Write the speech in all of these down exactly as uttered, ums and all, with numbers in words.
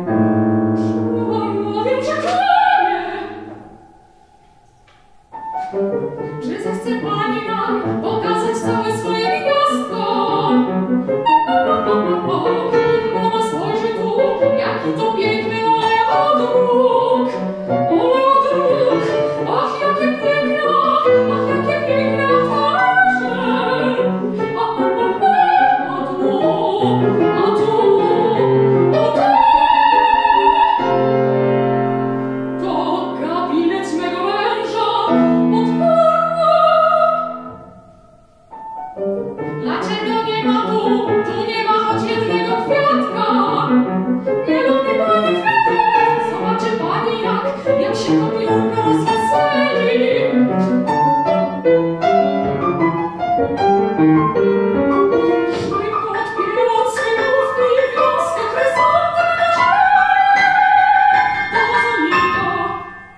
Czy zechce pani nam pokazać całe swoje gniazdko? Niech ona spojrzy tu, jaki to piękny oleodróg. Oleodróg, ach jakie piękne, ach jakie piękne twarze. A, a, a, a tu, a tu, a tu. To gabinet mego męża. Dlaczego nie ma tu, tu nie ma choć jednego kwiatka? Nie lubi pani kwiatów, zobaczy pani jak, jak się to piórko rozweseli. Szybko odpięła od sklepówki wioskę chryzantę do wazonika.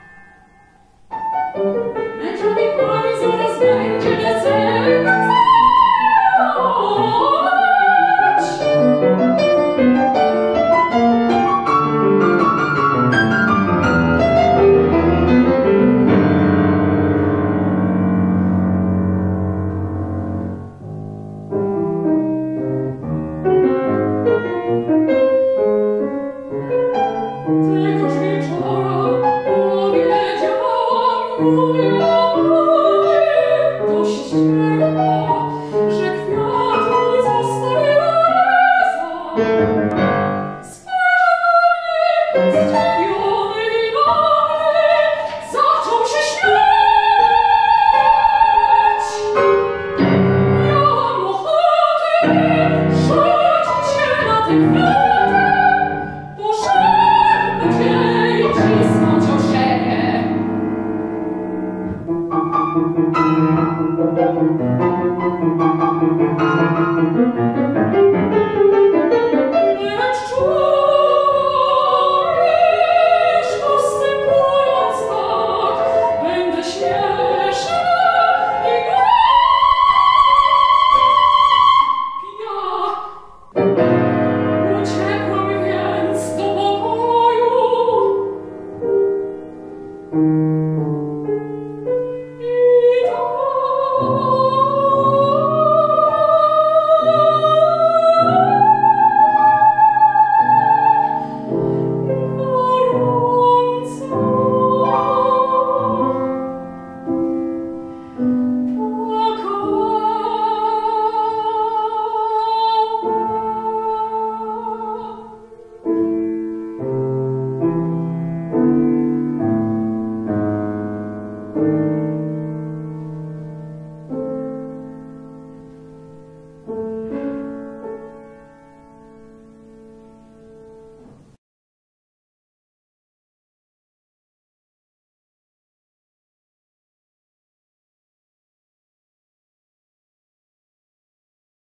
Mężowi pani zaraz będzie weselny. Tegoż wieczora powiedziałam królowej dość ciepło, że kwiaty zostawiła za. Spojrzał na mnie z